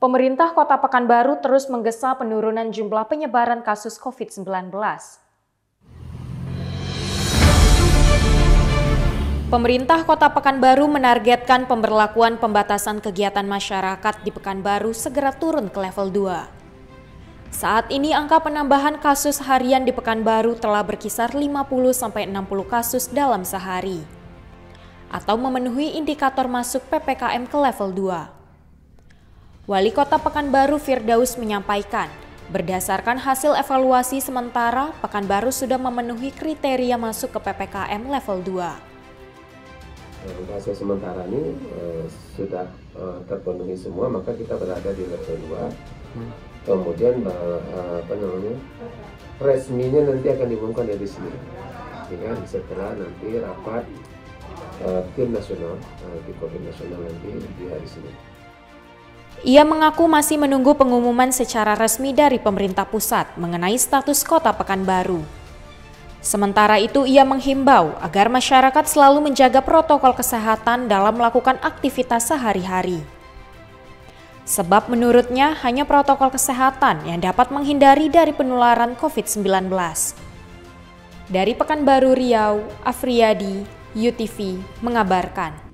Pemerintah Kota Pekanbaru terus menggesa penurunan jumlah penyebaran kasus COVID-19. Pemerintah Kota Pekanbaru menargetkan pemberlakuan pembatasan kegiatan masyarakat di Pekanbaru segera turun ke level 2. Saat ini angka penambahan kasus harian di Pekanbaru telah berkisar 50-60 kasus dalam sehari, atau memenuhi indikator masuk PPKM ke level 2. Wali Kota Pekanbaru Firdaus menyampaikan, berdasarkan hasil evaluasi sementara, Pekanbaru sudah memenuhi kriteria masuk ke PPKM level 2. Hasil sementara ini sudah terpenuhi semua, maka kita berada di level 2. Kemudian resminya nanti akan diumumkan dari sini. Setelah nanti rapat tim nasional, tim COVID nasional nanti di hari Senin. Ia mengaku masih menunggu pengumuman secara resmi dari pemerintah pusat mengenai status Kota Pekanbaru. Sementara itu, ia menghimbau agar masyarakat selalu menjaga protokol kesehatan dalam melakukan aktivitas sehari-hari. Sebab menurutnya hanya protokol kesehatan yang dapat menghindari dari penularan COVID-19. Dari Pekanbaru Riau, Afriyadi, UTV mengabarkan.